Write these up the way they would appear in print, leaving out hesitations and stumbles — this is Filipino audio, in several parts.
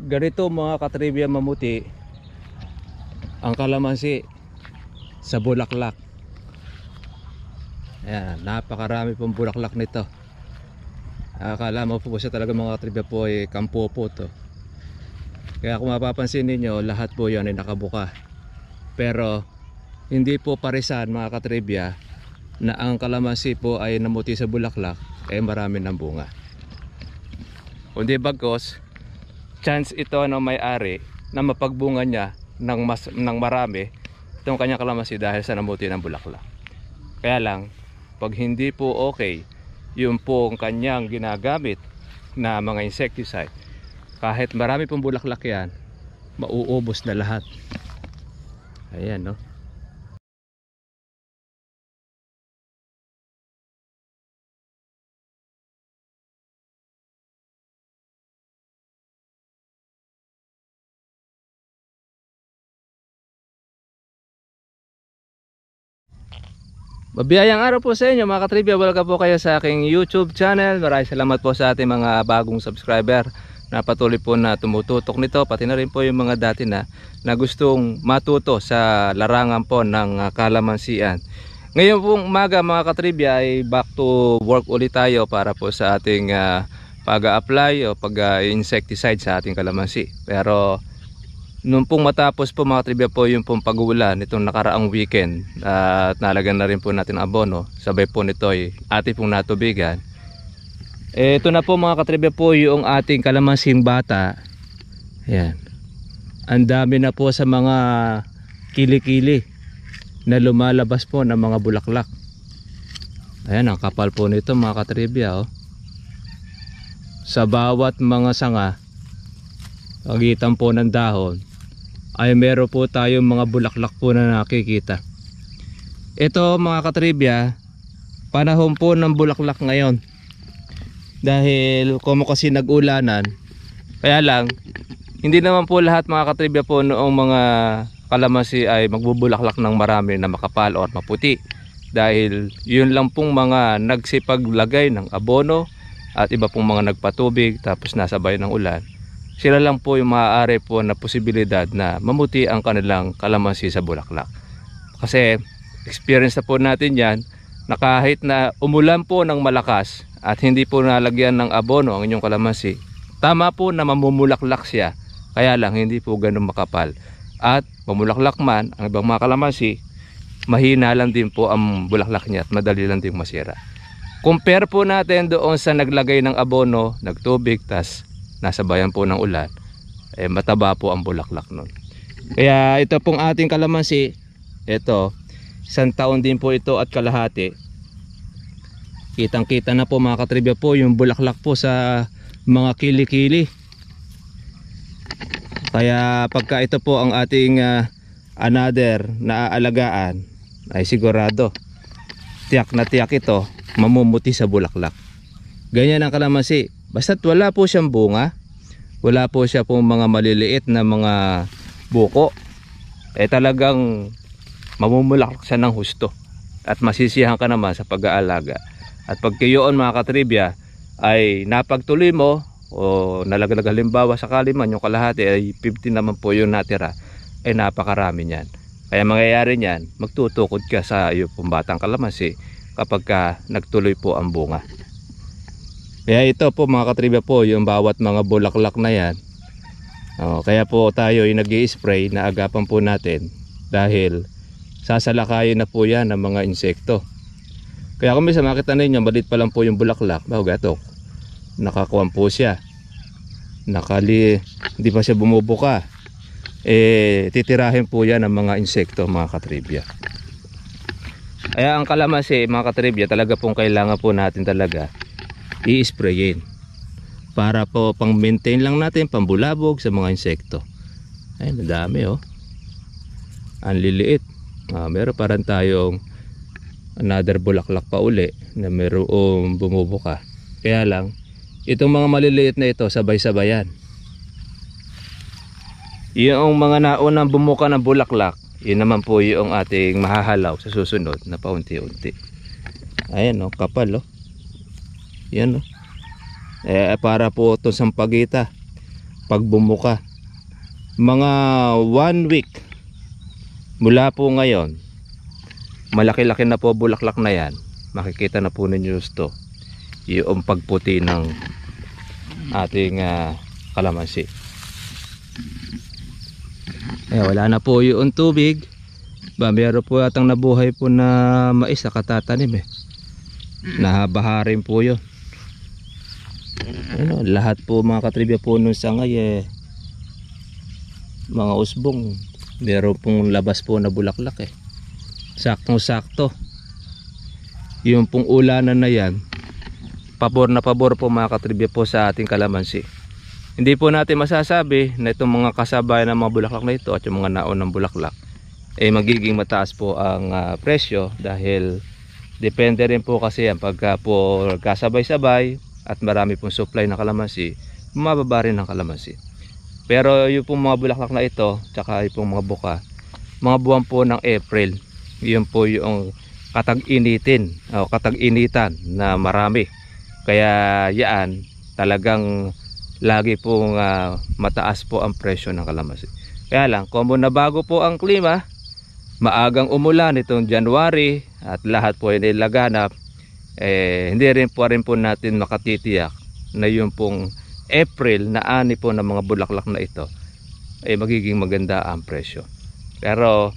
Ganito mga katribya mamuti ang kalamansi sa bulaklak. Ayan, napakarami pong bulaklak nito. Akala mo po siya talaga mga katribya po ay kampopo to. Kaya kung mapapansin ninyo, lahat po yan ay nakabuka. Pero hindi po parisan mga katribya na ang kalamansi po ay namuti sa bulaklak ay marami ng bunga. Kundi bagos, chance ito ng may-ari na mapagbunga niya ng marami itong kanyang kalamansi dahil sa namuti ng bulaklak. Kaya lang, pag hindi po okay yung po ang kanyang ginagamit na mga insecticide, kahit marami pong bulaklak yan, mauubos na lahat. Ayan, no? Mabiyayang araw po sa inyo mga katribya. Welcome po kayo sa aking YouTube channel. Maraming salamat po sa ating mga bagong subscriber na patuloy po na tumututok nito. Pati na rin po yung mga dati na gustong matuto sa larangan po ng kalamansian. Ngayon pong umaga mga katribya ay back to work ulit tayo para po sa ating pag-a-apply o pag-insecticide sa ating kalamansi. Pero nung pong matapos po mga trivia po yung pong pag-uulan nitong nakaraang weekend at nalagyan na rin po natin abono, sabay po nito ay ating pong natubigan. Ito na po mga katribya po yung ating kalamansing bata. Ayan, ang dami na po sa mga kilikili na lumalabas po ng mga bulaklak. Ayan, ang kapal po nito mga katribya, oh. Sa bawat mga sanga, pagitan po ng dahon ay meron po tayong mga bulaklak po na nakikita. Ito mga katribya, panahon po ng bulaklak ngayon dahil como kasi nag-ulanan. Kaya lang hindi naman po lahat mga katribya po noong mga kalamansi ay magbubulaklak ng marami na makapal or maputi, dahil yun lang pong mga nagsipaglagay ng abono at iba pong mga nagpatubig tapos nasabay ng ulan. Sila lang po yung maaari po na posibilidad na mamuti ang kanilang kalamansi sa bulaklak. Kasi experience na po natin yan na kahit na umulan po ng malakas at hindi po nalagyan ng abono ang inyong kalamansi, tama po na mamumulaklak siya, kaya lang hindi po ganun makapal. At mamulaklak man ang ibang mga kalamansi, mahina lang din po ang bulaklak niya at madali lang din masira. Compare po natin doon sa naglagay ng abono, nagtubig, tas nasabayan po ng ulan, mataba po ang bulaklak nun. Kaya ito pong ating kalamansi, ito, 1 taon din po ito at kalahati. Kitang kita na po mga katribya po yung bulaklak po sa mga kilikili. Kaya pagka ito po ang ating another na aalagaan, ay sigurado tiyak na tiyak ito mamumuti sa bulaklak. Ganyan ang kalamansi. Basta't wala po siyang bunga, wala po siya pong mga maliliit na mga buko, talagang mamumulaklak siya ng husto at masisiyahan ka naman sa pag-aalaga. At pag kayoon mga katribya ay napagtuloy mo o nalaglag halimbawa sakali man yung kalahati ay 50 naman po yung natira, ay napakarami niyan. Kaya mangyayari niyan, magtutukod ka sa iyo pong batang kalamansi kapag nagtuloy po ang bunga. Kaya ito po mga katribya po yung bawat mga bulaklak na yan, kaya po tayo ay nag-i-spray na agapan po natin dahil sasalakayin na po yan ng mga insekto. Kaya kung minsan makita ninyo maliit pa lang po yung bulaklak, gatok, nakakuwan po siya, hindi pa siya bumubuka, titirahin po yan ng mga insekto mga katribya. Kaya ang kalamansi mga katribya talaga pong kailangan po natin talaga i-sprayin para po pang maintain lang natin, pambulabog sa mga insekto. Ay, madami oh, ang liliit. Meron parang tayong another bulaklak pa uli na meron bumubuka. Kaya lang itong mga maliliit na ito sabay-sabayan. Yung mga naunang bumuka ng bulaklak, yun naman po yung ating mahahalaw sa susunod na paunti-unti. Ayan oh, kapal oh. Yan oh. Para po itong sampagita pag bumuka. Mga 1 week mula po ngayon, malaki-laki na po bulaklak na yan. Makikita na po ninyo gusto yung pagputi ng ating kalamansi. Wala na po yung tubig. Meron po atang nabuhay po na mais na katatanim nahabaha rin po yun. Lahat po mga katribya po nung sangay mga usbong, meron pong labas po na bulaklak saktong sakto. Yung pong ulanan na yan, pabor na pabor po mga katribya po sa ating kalamansi. Hindi po natin masasabi na itong mga kasabay ng mga bulaklak na ito at yung mga naunang bulaklak magiging mataas po ang presyo, dahil depende rin po kasi yan pagka po kasabay-sabay at marami pong supply ng kalamansi, mababa rin ang kalamansi. Pero yung pong mga bulaklak na ito tsaka yung pong mga buka, mga buwan po ng April, yun po yung katag-initin o katag-initan na marami. Kaya yan talagang lagi pong mataas po ang presyo ng kalamansi. Kaya lang, kung na bago po ang klima, maagang umulan itong January at lahat po ay nilaganap, hindi rin po natin makatitiyak na yung pong April na ani po ng mga bulaklak na ito magiging maganda ang presyo. Pero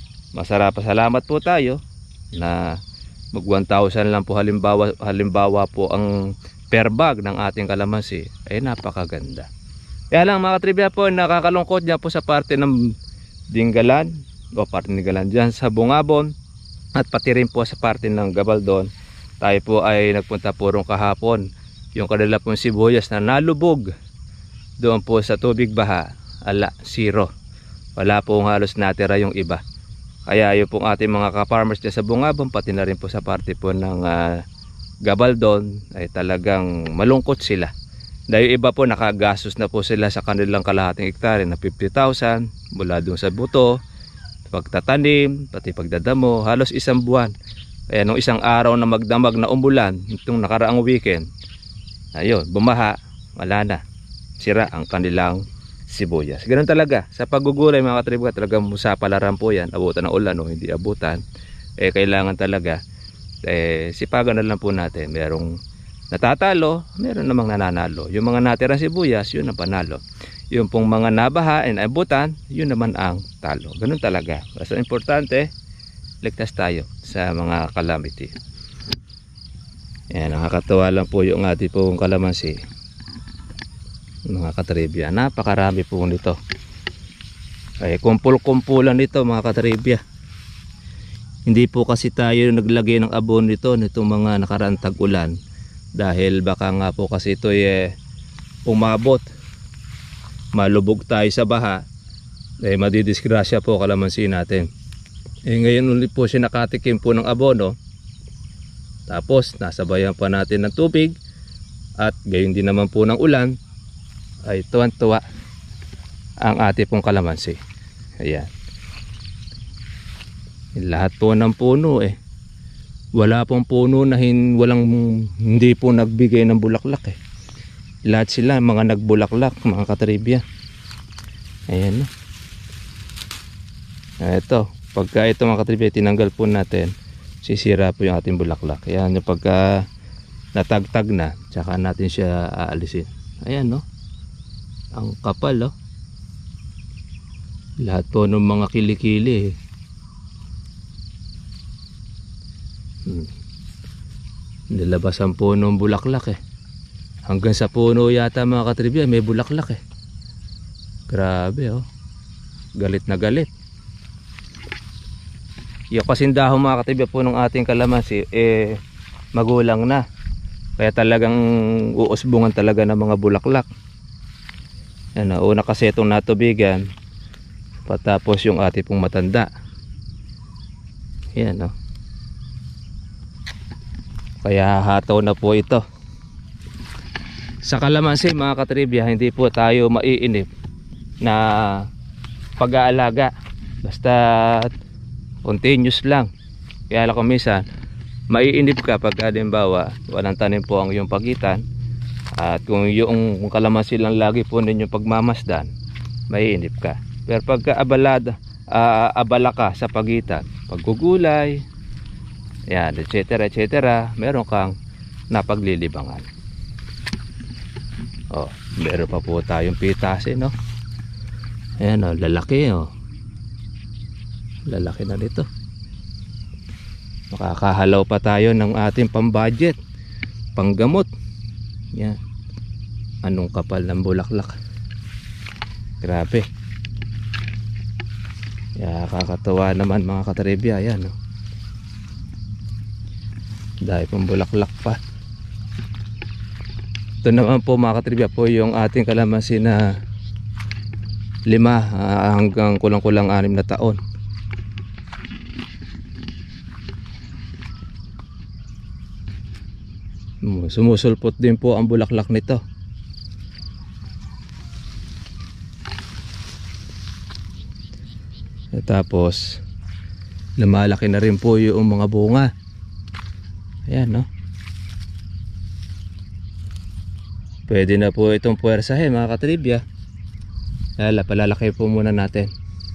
salamat po tayo na mag 1,000 lang po halimbawa po ang per bag ng ating kalamansi, napakaganda. Kaya lang mga katribya po, nakakalungkot dyan po sa parte ng Dingalan o parte ng Dingalan dyan sa Bungabon, at pati rin po sa parte ng Gabaldon. Tayo po ay nagpunta purong kahapon, yung kanila pong sibuyas na nalubog doon po sa tubig baha, zero. Wala pong halos natira yung iba. Kaya yung pong ating mga ka-farmers dyan sa Bungabon, pati na rin po sa parte po ng Gabaldon, ay talagang malungkot sila. Dahil iba po nakagastos na po sila sa kanilang kalahating hektare na 50,000 mula doon sa buto, pagtatanim, pati pagdadamo, halos isang buwan. Kaya nung isang araw na magdamag na umulan, itong nakaraang weekend, ayun, bumaha, wala na, sira ang kanilang sibuyas. Ganun talaga, sa paggugulay mga katribya, talagang musapalaran po yan, abutan ng ulan o hindi abutan, kailangan talaga, sipagan na lang po natin. Merong natatalo, meron namang nananalo. Yung mga natirang sibuyas, yun ang panalo. Yung pong mga nabaha and abutan, yun naman ang talo. Ganun talaga. Basta importante, ligtas tayo sa mga calamity. Yan, nakakatuwa lang po yung ating pong kalamansi. Mga katribya, napakarami po nito. Kumpul-kumpulan nito mga katribya. Hindi po kasi tayo naglagay ng abon nitong mga nakaraang tag-ulan, dahil baka nga po kasi ito umabot, malubog tayo sa baha, madidisgrasya po kalamansi natin. Ngayon ulit po siya nakatikim po ng abono, tapos nasabayan pa natin ng tubig, at gayon din naman po ng ulan, ay tuwan-tuwa ang ating pong kalamansi. Ayan, lahat po ng puno wala pong puno na hindi po nagbigay ng bulaklak lahat sila mga nagbulaklak mga katribya. Ayan, ito, pagka ito mga katribya tinanggal po natin, sisira po yung ating bulaklak. Ayan, yung pagka natagtag na, tsaka natin siya aalisin. Ayan, no, ang kapal, lahat po ng mga kilikili nilabas ang punong bulaklak hanggang sa puno yata mga katribya may bulaklak grabe, galit na galit. Yung kasindahong mga katribya po ng ating kalamansi magulang na, kaya talagang uusbungan talaga ng mga bulaklak. Yan, una kasi itong natubigan, patapos yung ating pong matanda. Yan, kaya hataw na po ito. Sa kalamansi mga katribya, hindi po tayo maiinip na pag-aalaga, basta continuous lang. Kaya lang kung minsan maiinip ka pag halimbawa walang tanim po ang iyong pagitan, At kung yung kalamansi lang lagi po ninyo pagmamasdan, mainip ka. Pero pagka abala ka sa pagitan, paggugulay, yan, etc, meron kang napaglilibangan. Oh, meron pa po tayong pitasin, no? Ayan, oh, lalaki, oh. Lalaki na nito. Makakahalaw pa tayo ng ating pambudget, panggamot. Yan. Anong kapal ng bulaklak. Grabe. Ya, kakatuwa naman mga katribya. Yan, oh. Dahil pang bulaklak pa. Ito naman po mga katribya po yung ating kalamansi na 5 hanggang kulang-kulang 6 na taon. Sumusulpot din po ang bulaklak nito. At tapos lumalaki na rin po yung mga bunga. Ayan, no? Pwede na po itong puwersahin mga katribya. Palalaki po muna natin.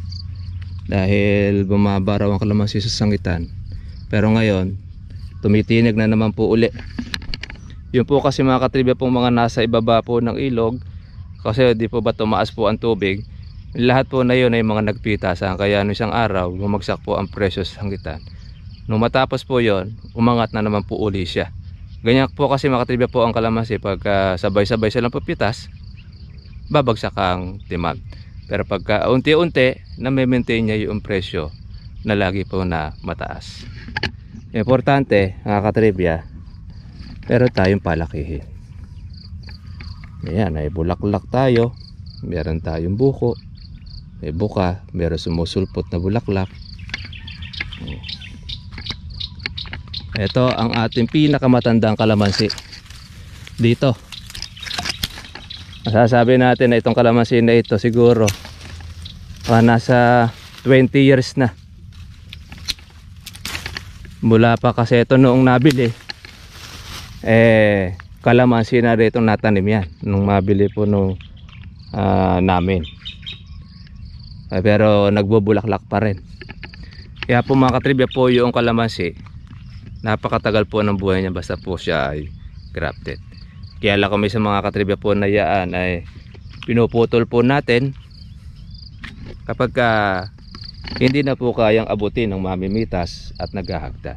Dahil bumaba raw ang kalamansi sa sangitan. Pero ngayon tumitinig na naman po uli. Yun po kasi mga katribya pong mga nasa ibaba po ng ilog, kasi di po ba tumaas po ang tubig, lahat po na yun ay mga nagpitasan. Kaya no isang araw bumagsak po ang presyo sa sangitan. Nung matapos po yon, umangat na naman po uli siya. Ganyan po kasi mga katribya po ang kalamansi. Pagka sabay-sabay silang papitas, babagsak ang demand. Pero pagka unti-unti na-maintain niya yung presyo na lagi po na mataas. Importante mga katribya, pero tayong palakihin. Ayan, ay bulaklak tayo. Meron tayong buko, may buka, meron sumusulpot na bulaklak. Ito ang ating pinakamatandang kalamansi dito. Masasabi natin na itong kalamansi na ito siguro nasa 20 years na. Mula pa kasi ito noong nabili, kalamansi na rito natanim yan nung mabili po nung namin. Pero nagbubulaklak pa rin. Kaya po mga katribya po yung kalamansi, napakatagal po ng buhay niya basta po siya ay grafted. Kaya lang kami sa mga katribya po na yaan ay pinuputol po natin kapag hindi na po kayang abutin ng mamimitas at naghahagdan.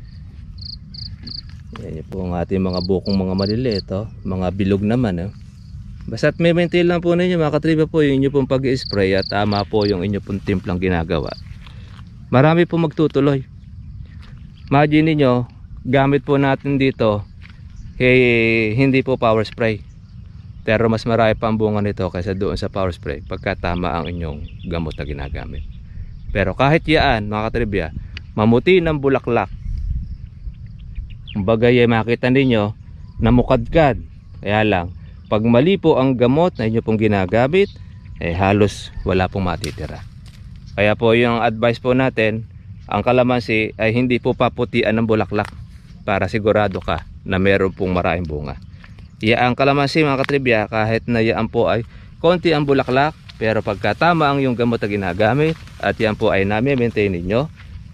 Yan po ang ating mga bukong mga maliliit, oh. Mga bilog naman, oh. Basta't may maintain lang po ninyo mga katribya po yung inyo pong pag-i-spray at tama po yung inyo pong timplang ginagawa. Marami po magtutuloy. Imagine niyo, gamit po natin dito hindi po power spray, pero mas marami pa ang bunga nito kaysa doon sa power spray pagka tama ang inyong gamot na ginagamit. Pero kahit yan mga katribya, mamuti ng bulaklak, kumbaga makita ninyo namukadkad. Kaya lang pag mali po ang gamot na inyo pong ginagamit, halos wala pong matitira. Kaya po yung advice po natin, ang kalamansi ay hindi po paputian ng bulaklak para sigurado ka na meron pong maraming bunga. Ang kalamansi mga katribya, kahit na yan po ay konti ang bulaklak, pero pagka tama ang yung gamot na ginagamit at yan po ay na-maintain ninyo,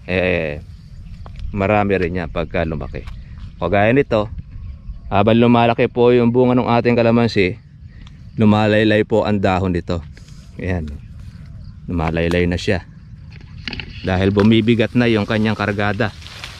marami rin yan pagka lumaki. Kagaya nito, habang lumalaki po yung bunga ng ating kalamansi, lumalaylay po ang dahon nito. Ayan, lumalaylay na siya dahil bumibigat na yung kanyang kargada.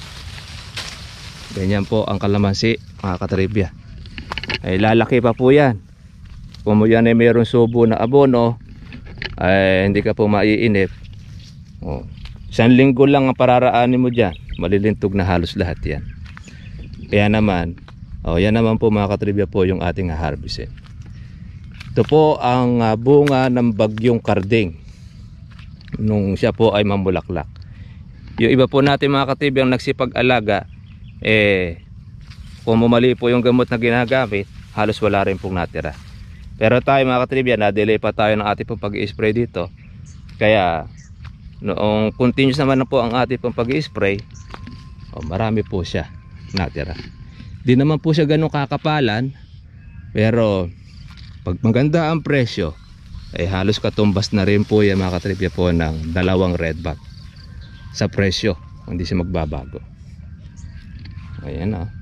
Ganyan po ang kalamansi mga katribya. Ay lalaki pa po yan. Kung yan ay mayroong subo na abono, ay hindi ka po maiinip. Isang linggo lang ang pararaanin mo dyan, malilintog na halos lahat yan. Kaya naman, yan naman po mga katribya po yung ating harvestin. Ito po ang bunga ng bagyong karding nung siya po ay mamulaklak. Yung iba po natin mga katribya ang nagsipag-alaga, kung mumali po yung gamot na ginagamit, halos wala rin pong natira. Pero tayo mga katribya, na-delay pa tayo ng ating pong pag-i-spray dito. Kaya noong continuous naman na po ang ating pong pag-i-spray, marami po siya natira. Di naman po siya ganun kakapalan, Pero pag maganda ang presyo, ay halos katumbas na rin po yan mga katribya po ng dalawang redback sa presyo, hindi siya magbabago. Ayan o.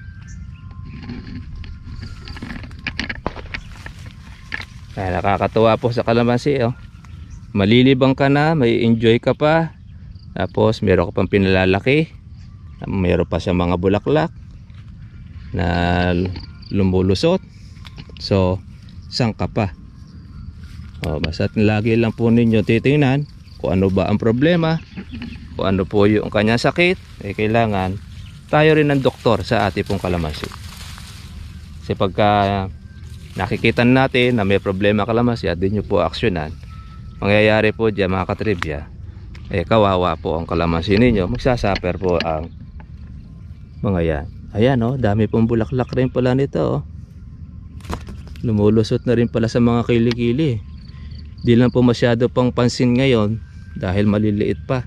Kaya nakakatuwa po sa kalamansi oh. Malilibang ka na, may enjoy ka pa. Tapos meron ka pang pinalalaki, meron pa siya mga bulaklak na lumulusot. So sangka pa. Basta lagi lang po ninyo titingnan kung ano ba ang problema, kung ano po yung kanyang sakit. Kailangan tayo rin ng doktor sa ating pong kalamansi. Kasi pagka nakikita natin na may problema kalamansi at di nyo po aksyonan, mangyayari po dyan mga katribya, kawawa po ang kalamansi ninyo, magsasuffer po ang mga yan. Ayan dami pong bulaklak rin pala nito lumulusot na rin pala sa mga kilikili. Di lang po masyado pang pansin ngayon dahil maliliit pa.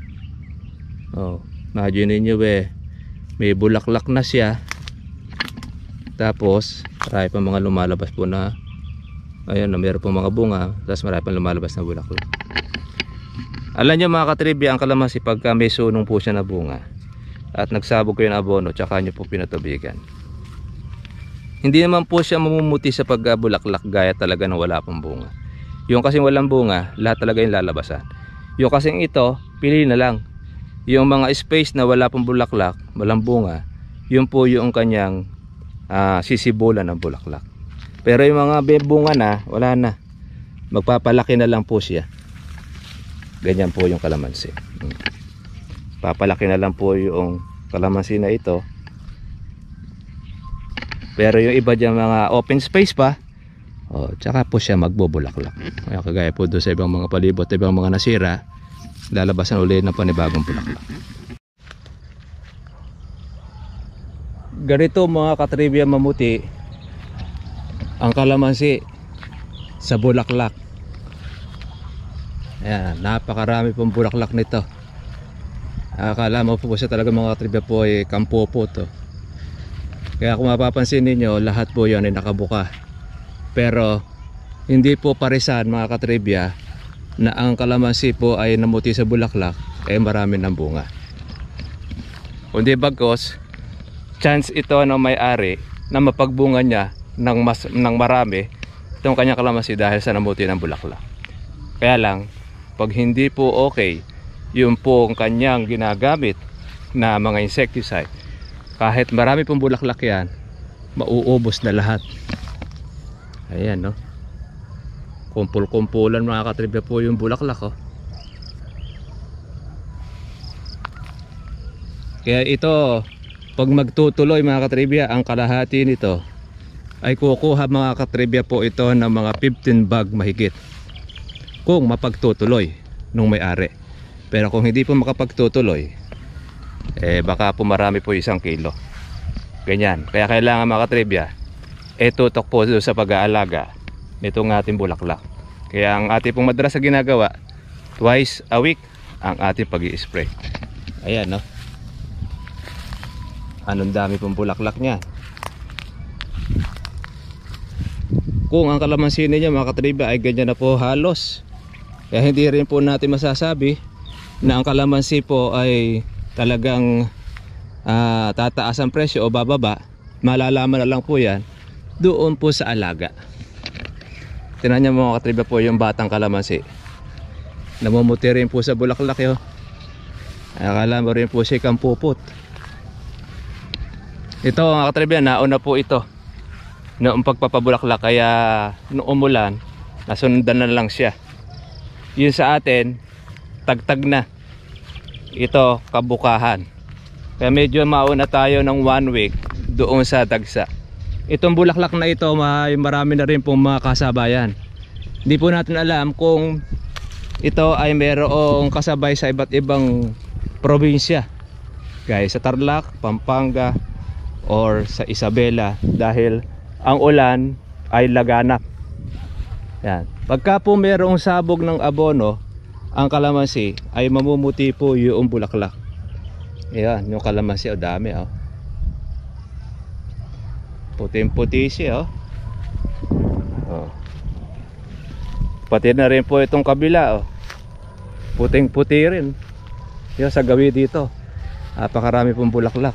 Imagine niyo may bulaklak na siya. Tapos marami pa mga lumalabas po na ayan meron po mga bunga. Tapos marami pa lumalabas na bulaklak. Alam niyo mga katribya, ang kalamansi pagka may sunong po siya na bunga at nagsabog kayo ng abono tsaka nyo po pinatubigan, hindi naman po siya mamumuti sa pagbulaklak gaya talaga ng wala pong bunga. Yung kasing walang bunga, lahat talaga yung lalabasan. Yung kasing ito, pili na lang. Yung mga space na wala pong bulaklak, walang bunga, yun po yung kanyang sisibulan ng bulaklak. Pero yung mga bunga na, wala na. Magpapalaki na lang po siya. Ganyan po yung kalamansi. Papalaki na lang po yung kalamansi na ito. Pero yung iba dyan mga open space pa, tsaka po siya magbubulaklak. Kaya kagaya po doon sa ibang mga palibot, ibang mga nasira, lalabasan ulit ng panibagong bulaklak. Ganito mga katribya mamuti ang kalamansi sa bulaklak. Ayan, napakarami pong bulaklak nito. Akala mo po siya talaga mga katribya po ay kampopo to. Kaya kung mapapansin ninyo, lahat po yan ay nakabuka. Pero hindi po parisan mga katribya na ang kalamansi po ay namuti sa bulaklak marami ng bunga. Kundi bagos, chance ito ng may-ari na mapagbunga niya ng marami itong kanyang kalamansi dahil sa namuti ng bulaklak. Kaya lang, pag hindi po okay yung po ang kanyang ginagamit na mga insecticide, kahit marami pong bulaklak yan, mauubos na lahat. Ayan kumpul-kumpulan mga katribya po yung bulaklak Kaya ito, pag magtutuloy mga katribya, ang kalahati nito ay kukuha mga katribya po ito ng mga 15 bag mahigit kung mapagtutuloy nung may-ari. Pero kung hindi po makapagtutuloy, baka po marami po 1 kilo. Ganyan. Kaya kailangan mga katribya, tutok po sa pag-aalaga nitong ating bulaklak. Kaya ang ating pong madalas sa ginagawa, twice a week ang ating pag-i-spray. Ayan anong dami pong bulaklak niya. Kung ang kalamansi niya mga katribya ay ganyan na po halos, kaya hindi rin po natin masasabi na ang kalamansi po ay talagang tataas ang presyo o bababa. Malalaman na lang po yan doon po sa alaga. Tingnan niyo mga katribya po yung batang kalamansi, namumuti rin po sa bulaklak akala mo rin po siya kampupot. Ito mga katribya, nauna po ito noong pagpapabulaklak, kaya noong umulan nasundan na lang siya. Yun sa atin tagtag na, ito kabukahan, kaya medyo mauna tayo ng 1 week doon sa dagsa. Itong bulaklak na ito marami na rin pong mga kasabayan. Hindi po natin alam kung ito ay mayroong kasabay sa iba't ibang probinsya, gaya sa Tarlac, Pampanga or sa Isabela, dahil ang ulan ay laganap. Yan. Pagka po mayroong sabog ng abono ang kalamansi, ay mamumuti po yung bulaklak. Ayan, yung kalamansi dami puting-puti siya Pati na rin po itong kabila, oh. Puting puti rin. Yung sa gawi dito, napakarami pong bulaklak.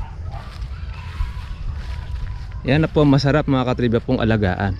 Yan na po masarap mga katribya pong alagaan.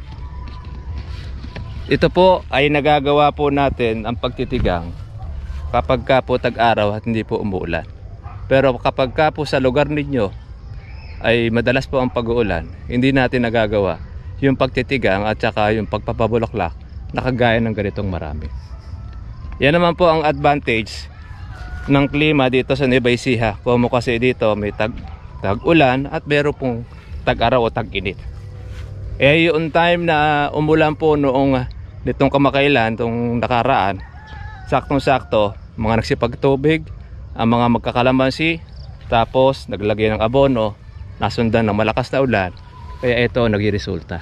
Ito po ay nagagawa po natin ang pagtitigang kapag ka po tag-araw at hindi po umuulan. Pero kapag ka po sa lugar ninyo ay madalas po ang pag-uulan, hindi natin nagagawa yung pagtitigang at saka yung pagpapabulaklak na kagaya ng ganitong marami. Yan naman po ang advantage ng klima dito sa Nueva Ecija. Como kasi dito may tag-ulan at meron pong tag-araw o tag-init. Yung time na umulan po noong nitong kamakailan, itong nakaraan, saktong-sakto, mga nagsipagtubig, ang mga magkakalamansi, tapos naglagay ng abono, nasundan ng malakas na ulan, kaya ito nagre-resulta.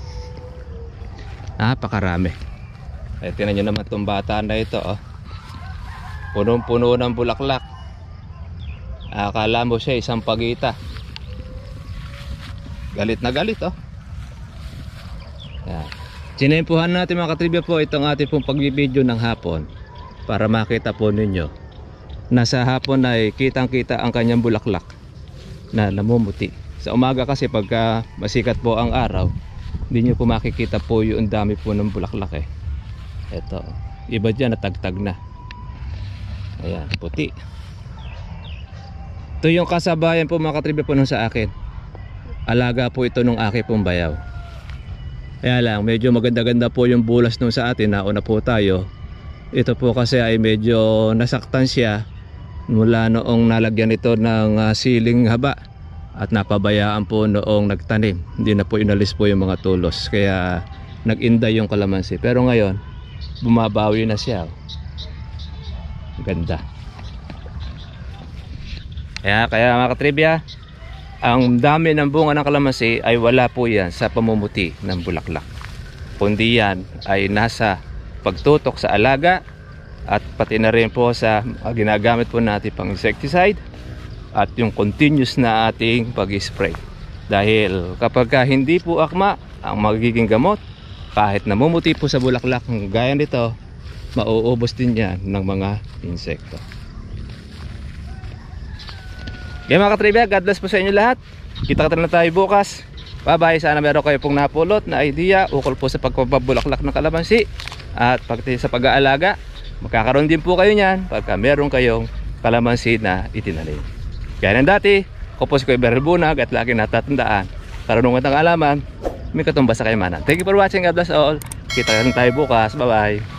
Napakarami. Ay, tingnan nyo naman itong bata na ito, oh. Punong-puno ng bulaklak. Akala mo siya isang pagita. Galit na galit, oh. Yan. Sinempuhan natin mga katribya po itong ating pong pagbibideo ng hapon para makita po ninyo na sa hapon ay kitang kita ang kanyang bulaklak na namumuti. Sa umaga kasi pagka masikat po ang araw, hindi nyo po makikita po yung dami po ng bulaklak eh. Ito, iba dyan natagtag na. Ayan, puti. Ito yung kasabayan po mga katribya po nung sa akin. Alaga po ito nung aking pong bayaw. Kaya lang, medyo maganda-ganda po yung bulas nung sa atin. Nauna po tayo. Ito po kasi ay medyo nasaktan siya mula noong nalagyan ito ng siling haba. At napabayaan po noong nagtanim. Hindi na po inalis po yung mga tulos. Kaya nag-inday yung kalamansi. Pero ngayon, bumabawi na siya. Ganda. Kaya mga katribya, ang dami ng bunga ng kalamansi ay wala po yan sa pamumuti ng bulaklak. Kundi yan ay nasa pagtutok sa alaga at pati na rin po sa ginagamit po natin pang insecticide at yung continuous na ating pag-spray. Dahil kapag hindi po akma ang magiging gamot, kahit namumuti po sa bulaklak ng gaya nito, mauubos din yan ng mga insekto. Okay mga katribya, God bless po sa inyo lahat. Kita-kita na tayo bukas. Bye bye. Sana meron kayo pong napulot na idea ukol po sa pagpapabulaklak ng kalamansi at pagti sa pag-aalaga. Magkakaroon din po kayo niyan pagka meron kayong kalamansi na itinanim. Kaya nang dati, ako po si Kuya Beryl Bunag at lagi natatandaan, karunungan ng alaman, may katumbas sa kayamanan. Thank you for watching. God bless all. Kita-kita na tayo bukas. Bye bye.